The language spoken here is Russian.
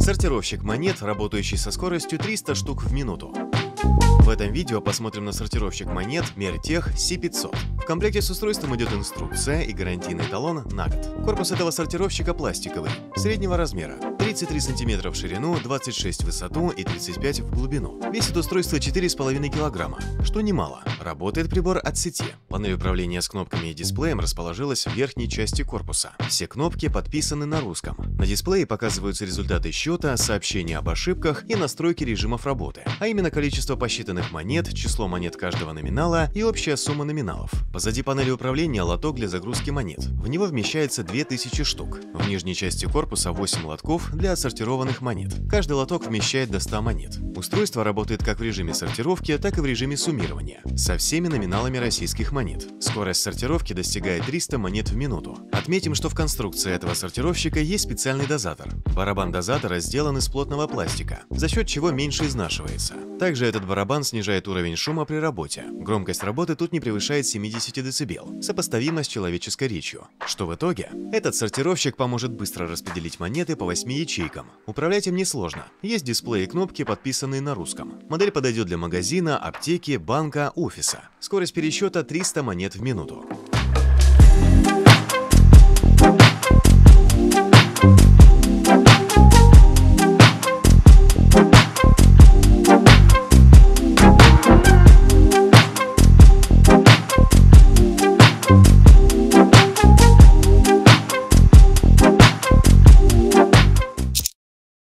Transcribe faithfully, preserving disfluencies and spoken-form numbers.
Сортировщик монет, работающий со скоростью триста штук в минуту. В этом видео посмотрим на сортировщик монет Мертех Си пятьсот. В комплекте с устройством идет инструкция и гарантийный талон на год. Корпус этого сортировщика пластиковый, среднего размера, тридцать три сантиметра в ширину, двадцать шесть в высоту и тридцать пять в глубину. Весит устройство четыре с половиной килограмма, что немало. Работает прибор от сети. Панель управления с кнопками и дисплеем расположилась в верхней части корпуса. Все кнопки подписаны на русском. На дисплее показываются результаты счета, сообщения об ошибках и настройки режимов работы, а именно количество посчитанных монет, число монет каждого номинала и общая сумма номиналов. Позади панели управления лоток для загрузки монет. В него вмещается две тысячи штук. В нижней части корпуса восемь лотков для отсортированных монет. Каждый лоток вмещает до ста монет. Устройство работает как в режиме сортировки, так и в режиме суммирования, со всеми номиналами российских монет. Скорость сортировки достигает триста монет в минуту. Отметим, что в конструкции этого сортировщика есть специальный дозатор. Барабан дозатора сделан из плотного пластика, за счет чего меньше изнашивается. Также этот барабан снижает уровень шума при работе. Громкость работы тут не превышает семидесяти децибел, сопоставимо с человеческой речью. Что в итоге? Этот сортировщик поможет быстро распределить монеты по восьми ячейкам. Управлять им несложно. Есть дисплей и кнопки, подписанные на русском. Модель подойдет для магазина, аптеки, банка, офиса. Скорость пересчета триста монет в минуту.